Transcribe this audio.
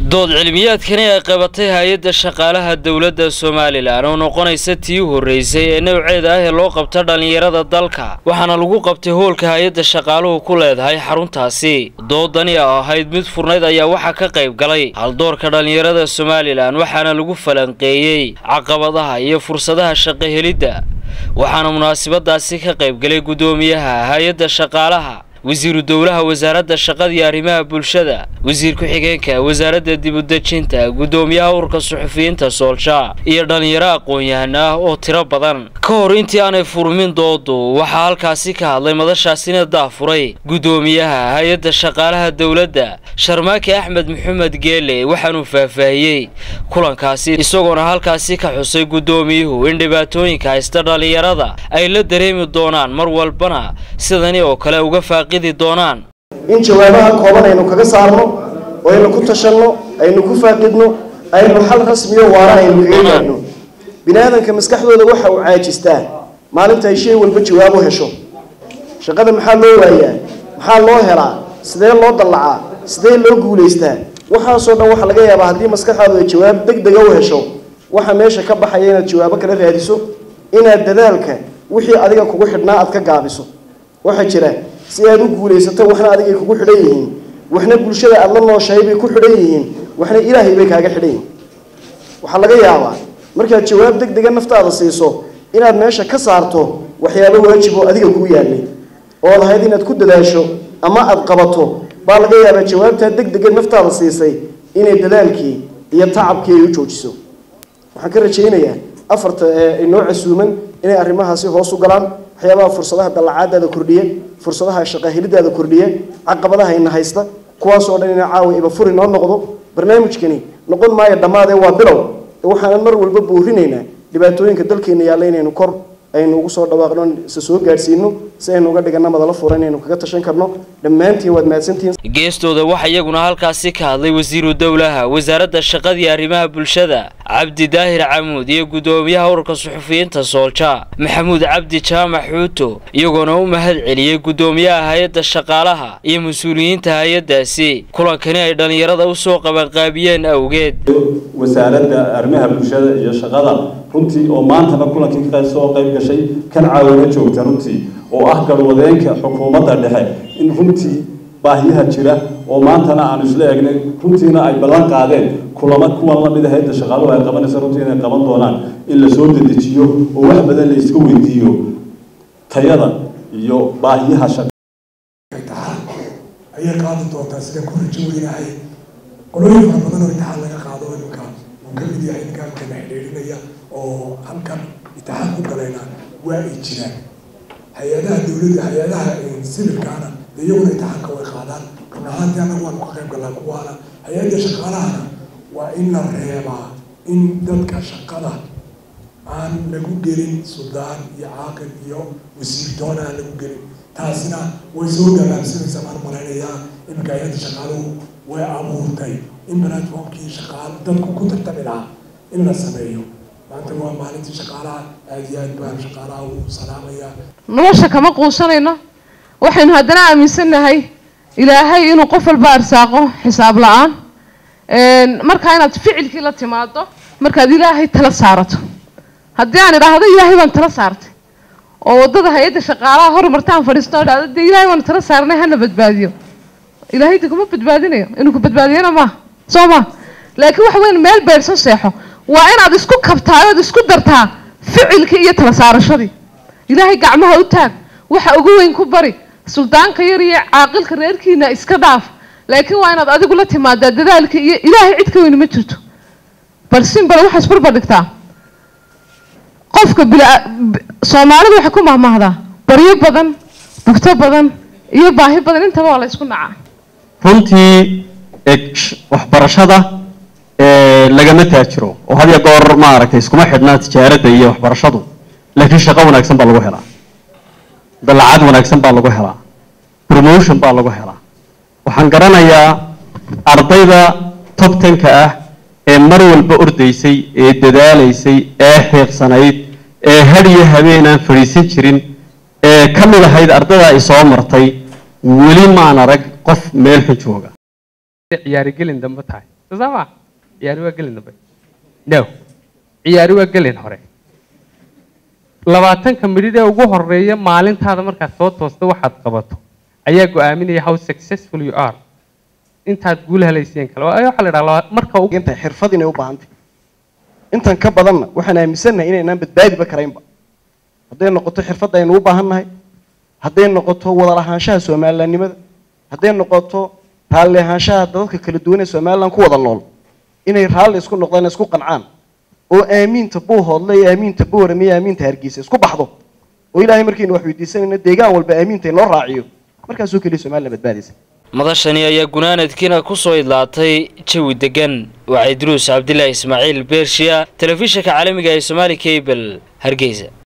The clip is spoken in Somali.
dood cilmiyaadkani ay qabatay hay'adda shaqaalaha dawladda Soomaaliland oo noqonaysa tii horeysay ee nooceeda ah ee loo qabto dhalinyarada dalka waxaana lagu qabtay hoolka hay'adda shaqaaluhu ku leedahay xaruntaasi doodani ahayd mid furnayd ayaa waxa ka qayb galay hal doorka dhalinyarada Soomaaliland waxaana lagu falanqeeyay caqabadaha iyo fursadaha shaqo helidda waxaana munaasabadaasi ka qayb galay gudoomiyaha hay'adda shaqaalaha wasiiru dawlaha wasaaradda shaqada iyo arrimaha bulshada wasiir ku xigeenka wasaaradda dib u dejinta gudoomiyaha ururka suxufiyiinta Soolsha iyo dhalinyaro aqoon-yahan ah oo tiro badan ka hor intii aanay furmin doodu waxa halkaasi ka hadlay madashaasina daafuray gudoomiyaha hay'adda shaqaalaha dawladda Sharmaake Axmed Maxamed Geele waxaanu faahfaahiyay kulankaasi isagoona halkaasi ka xusay gudoomiyuhu in dhibaatooyinka haysta dhalinyarada ay la dareemi doonaan mar walbana sidani oo kale uga doonaan in jawaabaha kooban aynu kaga saarno oo aynu ku tashanno aynu ku faaqidno aynu xal rasmi ah waara aynu kaga gaadhno bini'aadanka maskaxdooda waxa uu caajistaa maalinta ay shay walba jawaab u hesho shaqada maxaa loo waayaa maxaa loo helaa sidee loo dallacaa sidee loo guuleystaa waxaasoo dhan waxa laga yaabaa haddii maskaxdaadu ay jawaab degdeg ah u hesho waxa meesha ka baxaya inaad jawaabo kala raadiso inaad dadaalka wixii adiga kugu xidhnaa aad ka gaabiso waxa jira si aad u guuleysato waxna adiga kugu xidhan yihiin waxna bulshada aad la nooshahay bay ku xidhan yihiin waxna ilaahay bay kaaga xidhan yihiin waxa laga yaabaa markaad jawaab degdeg ah naftaada siiso inaad meesha ka saarto waxyaabo waajib oo adiga ku yaalay oo aad ahayd inaad ku dadaasho ama aad qabato baa laga yaabaa jawaabta degdeg ah naftaada siisay inay dadaalkii iyo tacabkii ay u joojiso waxaan ka rajaynayaa afarta inoo casuuman inay arrimahaasi hoos u galaan waxyaabaha fursadaha dalacaadada kordhiye fursadaha shaqo helidaada kordhiye caqabadaha ina haysta kuwaas oo dhan ina caawi iba furi noo noqdo barnaamijkani noqon maayo dhamaad ee waa bilow waxaan mar walba buurinaynaa dhibaatooyinka dalkeena yaalla inaynu kor aynu ugu soo dhawaaqno soo gaarsiino si aynu uga dhigano madala furan inaynu kaga tashan karno dhammaantiin waad mahadsantihiin geestooda waxa iyaguna halkaasi ka hadlay wasiiru dawlaha wasaaradda shaqada iyo arrimaha bulshada Cabdi Daahir Camuud iyo gudoomiyaha ururka suxufiyiinta Soolsha Maxamuud Cabdi Jaamac Xuuto iyagoona u mahad celiyay gudoomiyaha hay'adda shaqaalaha iyo mas'uuliyiinta hay'addaasi kulankani ay dhalinyarada u soo qabanqaabiyeen awgeed wasaaradda arrimaha bulshada iyo shaqada runtii oo maantana kulankii ka soo qayb gashay kan caawina joogta runtii oo ah garwadeenka xukuumadda dhexe in runtii baahiyaha jira oo maantana aan isla eegnay runtiina ay ballan qaadeen kuwan la mid ah hay'adda shaqaaluhu ay qabanayso runtii inay qaban doonaan in la soo dedejiyo oo wax badan la iska weydiiyo tayada iyo baahiyaha shaqada ayay qaadan doontaa sida ku rajooyinahay qolooyin fara badan oo imtixaan laga qaado imika uu ka mid yahay nidaamka xidhiidhinaya oo halkan imtixaan ku galayna waa ay jiraan hay'adaha dawladda hay'adaha sibilkaana iyaguna imtixaanka way qaadaan run ahaantii annagu waanu ka qayb galnaa kuwaana hay'adda shaqaalahana waa in la reebaa in dadka shaqada aan lagu gelin suldaan iyo caaqil iyo wasiir doona aan lagu gelin taasina way soo galaabsanaysaa maan malaynayaa iminka hay'adda shaqaaluhu way abuurtay in platformkii shaqaal dadku ku tartami lahaa in la sameeyo maanta waa maalintii shaqaalaha aad iyo aad baan shaqaalaha u salaamayaa nolosha kama quusanayno waxaynu haddana aaminsanahay ilaahay inuu qof walba arsaaqo xisaab la'aan markaa inaad ficilkii la timaado markaad ilaahay tala saarato haddii aan idhaahdo ilaahay baan tala saartay oo waddada hay'adda shaqaalaha horumartaan fadhiisto oo idhaahdo dee ilaahay baan tala saarnay hana badbaadiyo ilaahay de kuma badbaadinayo inuu ku badbaadiyana maaha soo ma laakiin waxa weyn meel beersan seexo waa inaad isku kabtaa ood isku dartaa ficilkii iyo tala saarashadii ilaahay gacmaha u taag waxa ugu weyn ku bari suldaanka yar iyo caaqilka reerkiina iska dhaaf laakiin waa inaad adigu la timaadaa dadaalka iyo ilaahay cid ka weyn ma jirto bal simbal waxa isbarbar dhigtaa qofka Soomaalidu waxa ku mahmaahdaa bariyo badan bugto badan iyo baahi badan intaba waa la isku nacaa runtii waxbarashada lagama taajiro oo had iyo goor ma aragtay iskuma xidhnaa tijaarada iyo waxbarashadu laakiin shaqo wanaagsan baa lagu helaa dallacad wanaagsan baa lagu helaa promotion baa lagu helaa waxaan garanayaa ardayda top 10ka ah ee mar walba ordaysay ee dadaalaysay ee xiiqsanayd ee hadiyo habeen aan fariisan jirin ee kamid ahayd ardayda ay soo martay weli ma aan arag qof meel xun jooga ciyaari gelin dambe tahay sama ciyaari waa gelin dambe no ciyaari waa gelin hore 20 midhid ee ugu horeeya maalintaada markaad soo toosto waxaad qabato ayaa go'aaminaya how successful you are intaad guul helayseen kale waxa la yiraahdaa marka ugu inta xirfad inay u baahantay intan ka badanna waxaan aaminsanahay inaynaan badbaadiba karaynba hadday noqoto xirfad aynu u baahannahay hadday noqoto wada lahaanshaha Soomaalilandnimada hadday noqoto raalli ahaanshaha dadka kala duwan ee Soomaaliland ku wada nool inay raalli isku noqdaan isku qancaan oo aaminta buu hoodlay aaminta boorame aaminta Hargeysa isku baxdo oo Ilaahay markiina wax weydiisanayna deegaan walba aaminta inoo raaciyo markaas oo kaliya Soomaaliland badbaadaysa madashani ayaa gunaanadkiina ku soo idlaatay jawi degan waa Idruus Cabdillah Ismaaciil Beershiya telefishinka caalamiga ee Somali Cable Hargeysa.